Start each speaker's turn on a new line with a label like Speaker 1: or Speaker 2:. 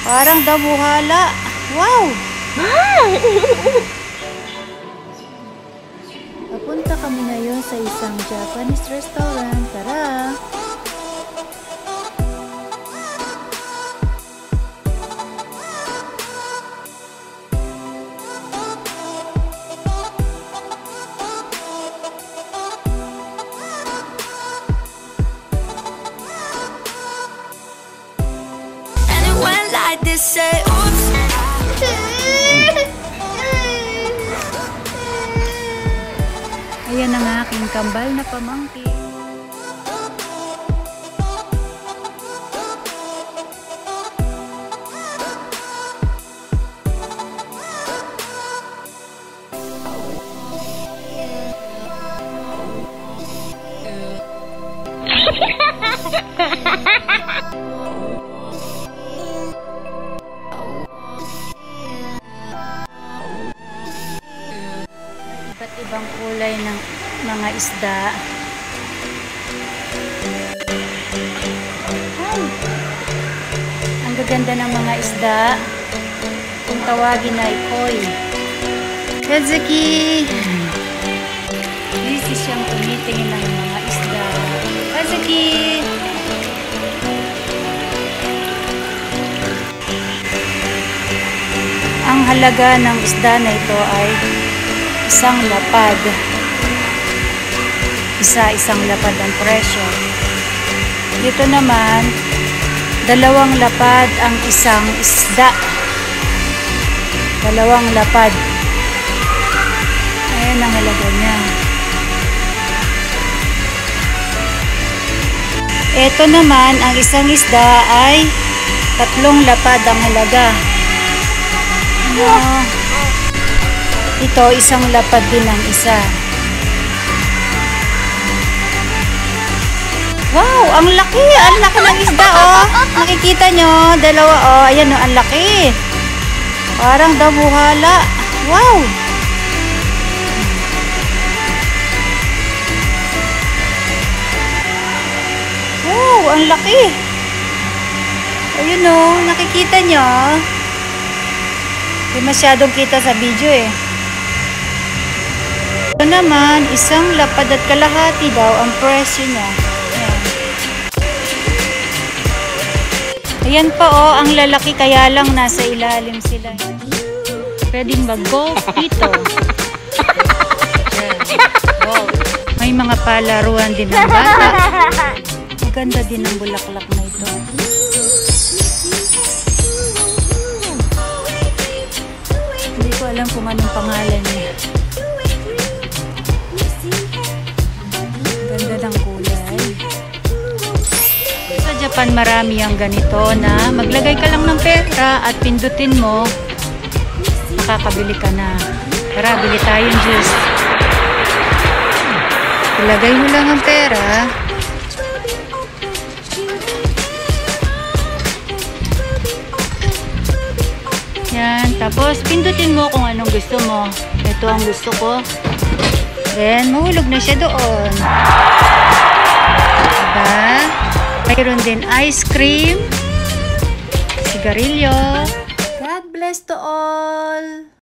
Speaker 1: Parang damuhala. Wow! Papunta kami ngayon sa isang Japanese restaurant. Tara!
Speaker 2: Like this, say oops.
Speaker 1: Ayan ang aking kambal na pamangkin. Iba't ibang kulay ng mga isda. Ay, ang gaganda ng mga isda. Kung tawagin ay koi. Kazuki! Busy siyang tumitingin ng mga isda. Kazuki! Ang halaga ng isda na ito ay isang lapad. Isang lapad ang presyo. Dito naman, 2 lapad ang isang isda. 2 lapad. Ayan ang halaga niya. Ito naman, ang isang isda ay 3 lapad ang halaga. Ito, 1 lapad din ang isa. Wow! Ang laki! Ang laki ng isda, oh! Nakikita nyo? 2, oh. Ayan, oh. Ang laki! Parang damuhala. Wow! Wow! Ang laki! Ayun, oh. Nakikita nyo? Hindi masyadong kita sa video, eh. Ito naman, 1 lapad at kalahati daw ang presyo niya. Ayan pa, oh, ang lalaki, kaya lang nasa ilalim sila. Pwedeng mag-golf dito. Golf. May mga palaruan din ng bata. Maganda din ang bulaklak na ito. Hindi ko alam kung anong pangalan niya. Ganda ng kulay. Sa Japan marami ang ganito na maglagay ka lang ng pera at pindutin mo, makakabili ka na. Tara, bili tayong juice. Ilagay mo lang ang pera. Yan, tapos pindutin mo kung anong gusto mo. Ito ang gusto ko. Then, mahulog na siya doon. Diba? Mayroon din ice cream, sigarilyo. God bless to all!